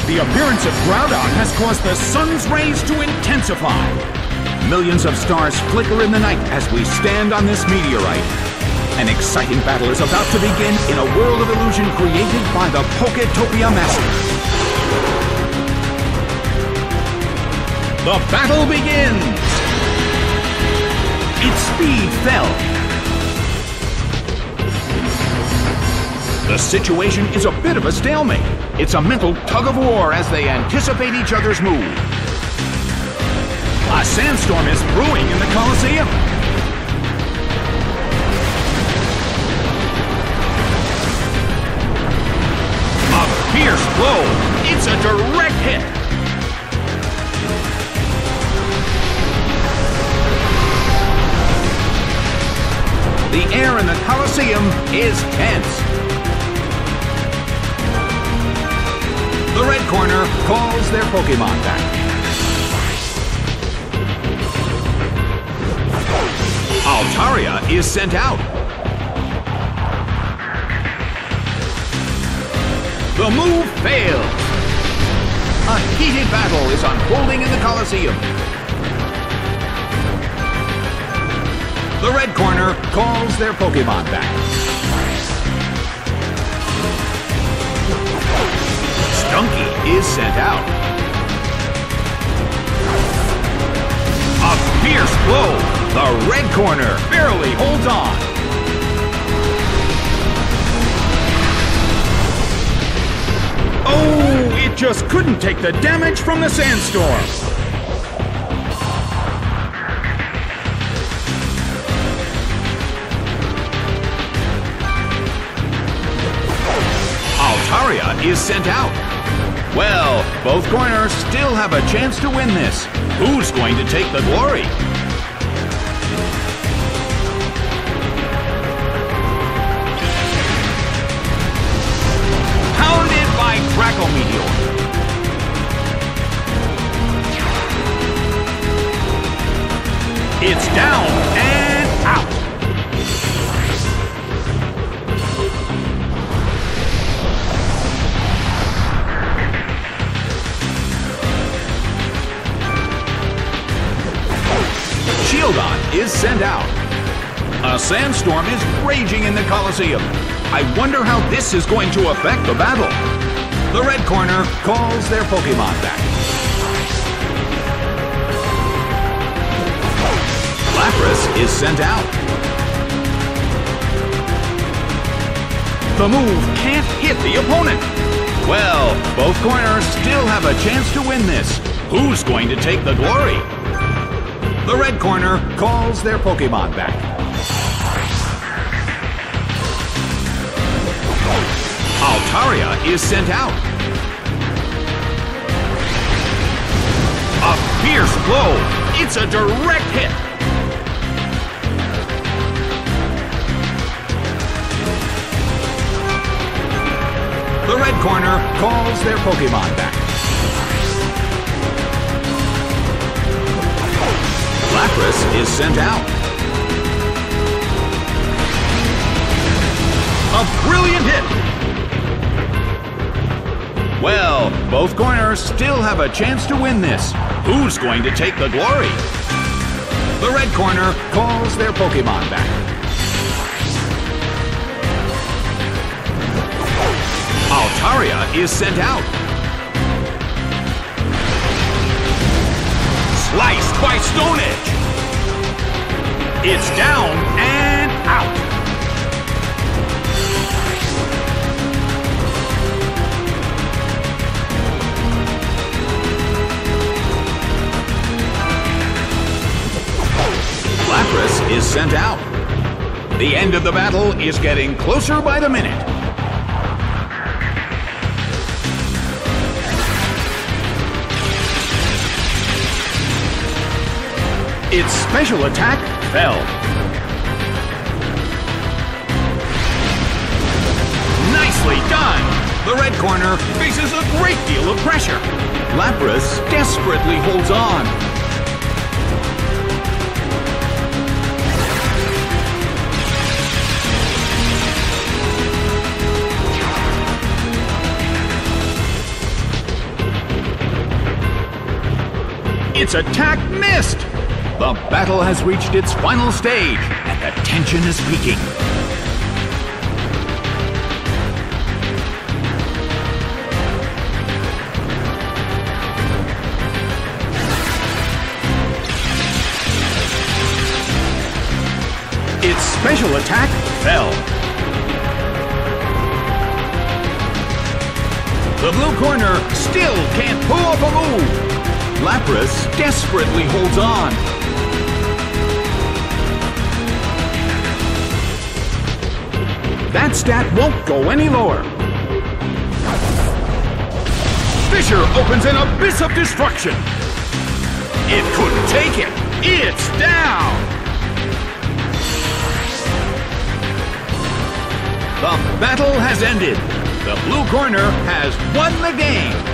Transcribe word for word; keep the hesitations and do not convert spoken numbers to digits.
The appearance of Groudon has caused the sun's rays to intensify. Millions of stars flicker in the night as we stand on this meteorite. An exciting battle is about to begin in a world of illusion created by the Poketopia Master. The battle begins! Its speed fell. The situation is a bit of a stalemate. It's a mental tug-of-war as they anticipate each other's move. A sandstorm is brewing in the Colosseum. A fierce blow. It's a direct hit. The air in the Colosseum is tense. The red corner calls their Pokemon back. Altaria is sent out. The move fails. A heated battle is unfolding in the Colosseum. The red corner calls their Pokemon back. Stunky is sent out. A fierce blow. The red corner barely holds on. Oh, it just couldn't take the damage from the sandstorm. Altaria is sent out. Well, both corners still have a chance to win this. Who's going to take the glory? Pounded by Draco Meteor. It's down and out. Shieldon is sent out. A sandstorm is raging in the Colosseum. I wonder how this is going to affect the battle. The red corner calls their Pokemon back. Lapras is sent out. The move can't hit the opponent. Well, both corners still have a chance to win this. Who's going to take the glory? The red corner calls their Pokemon back. Altaria is sent out. A fierce blow. It's a direct hit. The red corner calls their Pokemon back. Lapras is sent out. A brilliant hit! Well, both corners still have a chance to win this. Who's going to take the glory? The red corner calls their Pokemon back. Altaria is sent out. Sliced by Stone Edge. It's down and out. Lapras is sent out. The end of the battle is getting closer by the minute. Its special attack fell. Nicely done! The red corner faces a great deal of pressure. Lapras desperately holds on. Its attack missed! The battle has reached its final stage, and the tension is peaking. Its special attack fell. The blue corner still can't pull off a move. Lapras desperately holds on. That stat won't go any lower. Fissure opens an abyss of destruction. It couldn't take it. It's down. The battle has ended. The blue corner has won the game.